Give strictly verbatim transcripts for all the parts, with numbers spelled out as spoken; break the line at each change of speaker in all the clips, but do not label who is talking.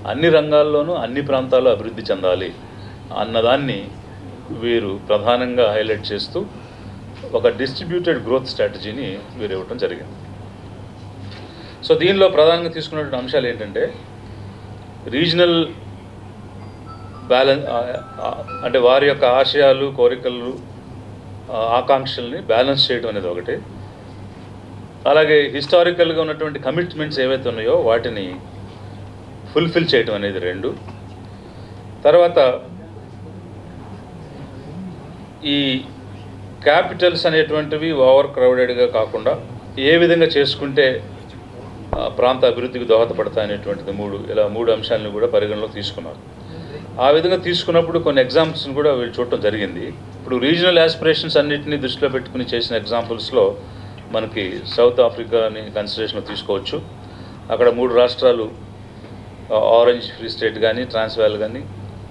అన్ని రంగాల్లోనూ అన్ని ప్రాంతాల్లో అభివృద్ధి చెందాలి అన్నదాన్ని వీరు ప్రధానంగా హైలైట్ చేస్తూ ఒక డిస్ట్రిబ్యూటెడ్ గ్రోత్ స్ట్రాటజీని వీరు ఇవ్వటం జరిగింది. సో దీనిలో ప్రధానంగా తీసుకున్నటువంటి అంశాలు ఏంటంటే రీజనల్ బ్యాలెన్స్, అంటే వారి యొక్క ఆశయాలు, కోరికలు, ఆకాంక్షల్ని బ్యాలెన్స్ చేయడం అనేది ఒకటి. అలాగే హిస్టారికల్గా ఉన్నటువంటి కమిట్మెంట్స్ ఏవైతే ఉన్నాయో వాటిని ఫుల్ఫిల్ చేయడం అనేది రెండు. తర్వాత ఈ క్యాపిటల్స్ అనేటువంటివి ఓవర్ క్రౌడెడ్గా కాకుండా ఏ విధంగా చేసుకుంటే ప్రాంత అభివృద్ధికి దోహదపడతాయనేటువంటిది మూడు ఇలా మూడు అంశాలను కూడా పరిగణలోకి తీసుకున్నారు. ఆ విధంగా తీసుకున్నప్పుడు కొన్ని ఎగ్జాంపుల్స్ని కూడా వీళ్ళు చూడటం జరిగింది. ఇప్పుడు రీజనల్ యాస్పిరేషన్స్ అన్నింటినీ దృష్టిలో పెట్టుకుని చేసిన ఎగ్జాంపుల్స్లో మనకి సౌత్ ఆఫ్రికాని కన్సిడరేషన్లో తీసుకోవచ్చు. అక్కడ మూడు రాష్ట్రాలు, ఆరెంజ్ ఫ్రీ స్టేట్ కానీ, ట్రాన్స్వాల్ కానీ,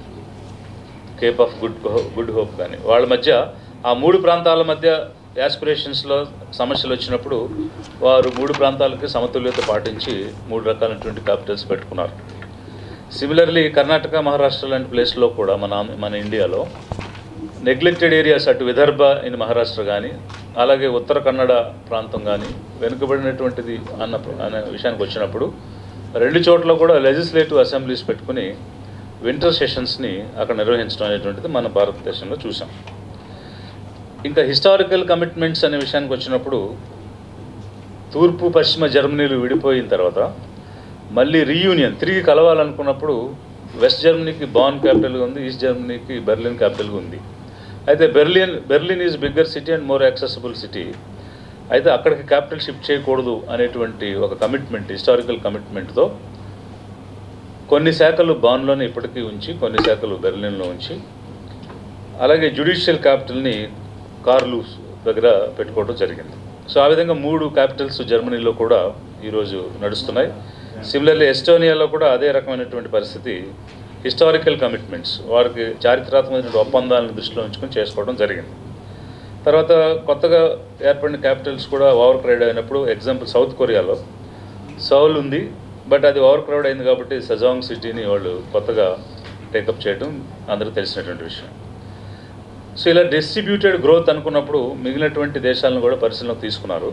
cape of good good hope కానీ, వాళ్ళ మధ్య ఆ మూడు ప్రాంతాల మధ్య యాస్పిరేషన్స్లో సమస్యలు వచ్చినప్పుడు వారు మూడు ప్రాంతాలకి సమతుల్యత పాటించి మూడు రకాలైనటువంటి క్యాపిటల్స్ పెట్టుకున్నారు. సిమిలర్లీ కర్ణాటక, మహారాష్ట్ర లాంటి ప్లేస్లో కూడా మన మన ఇండియాలో నెగ్లెక్టెడ్ ఏరియాస్, అటు విదర్భ ఇన్ మహారాష్ట్ర కానీ, అలాగే ఉత్తర కన్నడ ప్రాంతం కానీ వెనుకబడినటువంటిది అన్న అనే విషయానికి వచ్చినప్పుడు రెండు చోట్ల కూడా లెజిస్లేటివ్ అసెంబ్లీస్ పెట్టుకుని వింటర్ సెషన్స్ని అక్కడ నిర్వహించడం అనేటువంటిది మన భారతదేశంలో చూసాం. ఇంకా హిస్టారికల్ కమిట్మెంట్స్ అనే విషయానికి వచ్చినప్పుడు తూర్పు పశ్చిమ జర్మనీలు విడిపోయిన తర్వాత మళ్ళీ రీయూనియన్ తిరిగి కలవాలనుకున్నప్పుడు వెస్ట్ జర్మనీకి బాన్ క్యాపిటల్గా ఉంది, ఈస్ట్ జర్మనీకి బెర్లిన్ క్యాపిటల్గా ఉంది. అయితే Berlin Berlin is bigger city and more accessible city. అయితే అక్కడికి క్యాపిటల్ షిఫ్ట్ చేయకూడదు అనేటువంటి ఒక కమిట్మెంట్, హిస్టారికల్ కమిట్మెంట్తో కొన్ని శాఖలు బాన్లోనే ఇప్పటికీ ఉంచి, కొన్ని శాఖలు బెర్లిన్లో ఉంచి, అలాగే జ్యుడిషియల్ క్యాపిటల్ని కార్లు దగ్గర పెట్టుకోవడం జరిగింది. సో ఆ విధంగా మూడు క్యాపిటల్స్ జర్మనీలో కూడా ఈరోజు నడుస్తున్నాయి. సిమిలర్లీ ఎస్టోనియాలో కూడా అదే రకమైనటువంటి పరిస్థితి, హిస్టారికల్ కమిట్మెంట్స్, వారికి చారిత్రాత్మకమైన ఒప్పందాలను దృష్టిలో ఉంచుకొని చేసుకోవడం జరిగింది. తర్వాత కొత్తగా ఏర్పడిన క్యాపిటల్స్ కూడా ఓవర్ క్రౌడ్ అయినప్పుడు, ఎగ్జాంపుల్ సౌత్ కొరియాలో సౌల్ ఉంది, బట్ అది ఓవర్ క్రౌడ్ అయింది కాబట్టి సెజాంగ్ సిటీని వాళ్ళు కొత్తగా టేకప్ చేయడం అందరూ తెలిసినటువంటి విషయం. సో ఇలా డిస్ట్రిబ్యూటెడ్ గ్రోత్ అనుకున్నప్పుడు మిగిలినటువంటి దేశాలను కూడా పరిశీలనకు తీసుకున్నారు.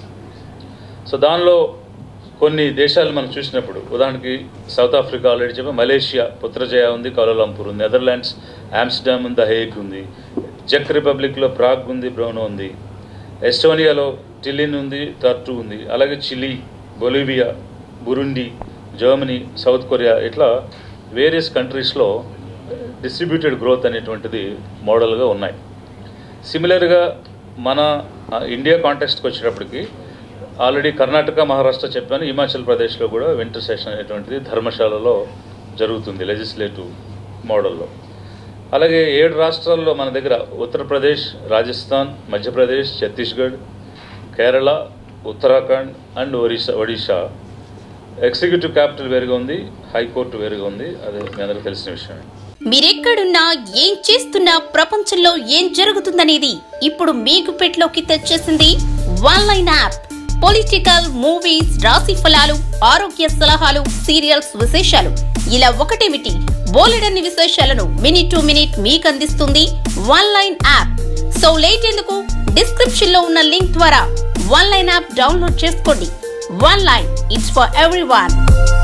సో దానిలో కొన్ని దేశాలు మనం చూసినప్పుడు, ఉదాహరణకి సౌత్ ఆఫ్రికా ఆల్రెడీ చెప్పి, మలేషియా పుత్రజయ ఉంది, కౌలాలంపూర్ ఉంది, నెదర్లాండ్స్ ఆమ్స్టర్డామ్ ఉంది, ద హేగ్ ఉంది, చెక్ రిపబ్లిక్లో ప్రాగ్ ఉంది, బ్రౌనో ఉంది, ఎస్టోనియాలో టిలిన్ ఉంది, టర్టు ఉంది, అలాగే Chile, Bolivia, Burundi, Germany, South Korea, ఇట్లా వేరియస్ కంట్రీస్లో డిస్ట్రిబ్యూటెడ్ గ్రోత్ అనేటువంటిది మోడల్గా ఉన్నాయి. సిమిలర్గా మన ఇండియా కాంటెక్స్ట్కి వచ్చేటప్పటికి ఆల్రెడీ కర్ణాటక, మహారాష్ట్ర చెప్పాను, హిమాచల్ ప్రదేశ్లో కూడా వింటర్ సెషన్ అనేటువంటిది ధర్మశాలలో జరుగుతుంది లెజిస్లేటివ్ మోడల్లో. అలాగే ఏడు రాష్ట్రాల్లో మన దగ్గర Uttar Pradesh, Rajasthan, Madhya Pradesh, Chhattisgarh, Kerala, Uttarakhand and Orissa Odisha executive capital వేరుగా ఉంది, హైకోర్టు వేరుగా ఉంది. అది మీ అందరికీ తెలిసిన విషయమే.
మీరెక్కడున్నా ఏం చేస్తున్నా ప్రపంచంలో ఏం జరుగుతుందనేది ఇప్పుడు మీకు పెట్లోకి తెచ్చేసింది one line app. Political, movies, రాశి ఫలాలు, ఆరోగ్య సలహాలు, సీరియల్స్ విశేషాలు, ఇలా ఒకటేమిటి బోలెడన్ని విశేషాలను మినిట్ టు మినిట్ మీకు అందిస్తుంది one line app. So late ఎందుకు, డిస్క్రిప్షన్ లో ఉన్న లింక్ ద్వారా వన్ లైన్ యాప్ డౌన్లోడ్ చేసుకోండి. One line, it's for everyone.